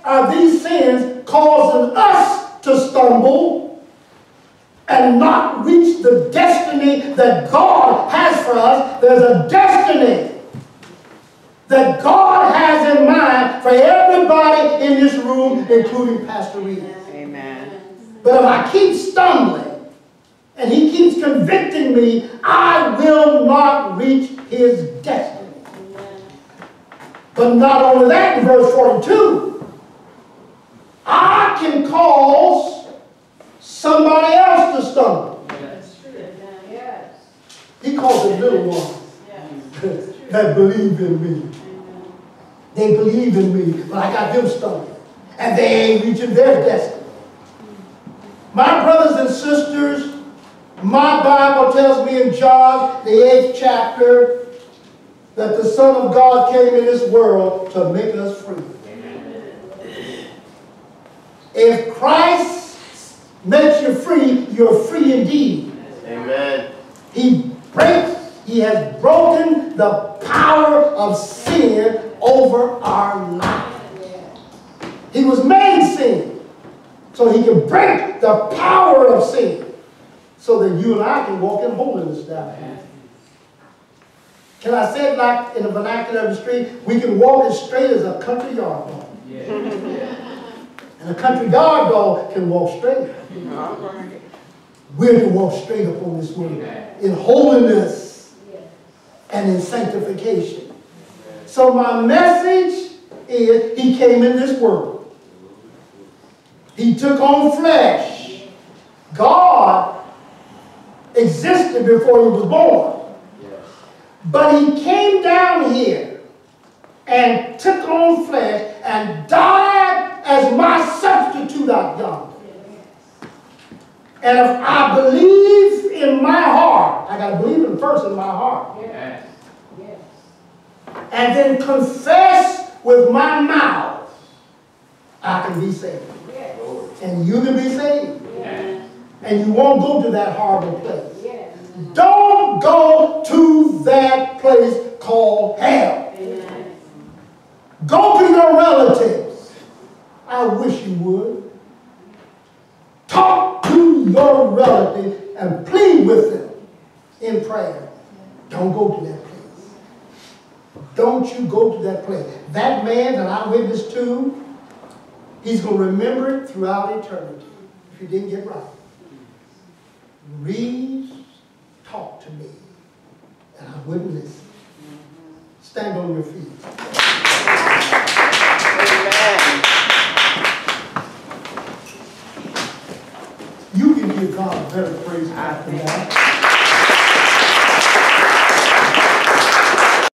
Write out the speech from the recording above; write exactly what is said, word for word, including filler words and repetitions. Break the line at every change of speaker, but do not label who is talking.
are these sins causing us to stumble and not reach the destiny that God has for us? There's a destiny that God has in mind for everybody in this room, including Pastor Reed.
Amen.
But if I keep stumbling and he keeps convicting me, I will not reach his destiny. But not only that, in verse forty-two, I can cause somebody else to stumble.
Yes.
He calls it little ones that believe in me. They believe in me, but I got them stumbling. And they ain't reaching their destiny. My brothers and sisters, my Bible tells me in John, the eighth chapter, that the Son of God came in this world to make us free. Amen. If Christ makes you free, you're free indeed.
Amen.
He breaks, he has broken the power of sin over our life. He was made sin so he can break the power of sin so that you and I can walk in holiness now. Can I say it like in the vernacular of the street? We can walk as straight as a country yard dog. Yeah. And a country yard dog can walk straight. We're to walk straight upon this word in holiness and in sanctification. So my message is, he came in this world. He took on flesh. God existed before he was born. But he came down here and took on flesh and died as my substitute out yonder. And if I believe in my heart, I got to believe it first in my heart. Yes. Yes. And then confess with my mouth, I can be saved. Yes. And you can be saved. Yes. And you won't go to that horrible place. Yes. Don't go to that place called hell. Amen. Go to your relatives. I wish you would. Talk to your relative and plead with them in prayer. Don't go to that place. Don't you go to that place. That man that I witnessed to, he's going to remember it throughout eternity if you didn't get right. Read, talk to me, and I wouldn't listen. Stand on your feet.
Amen.
You can give God a better praise after that.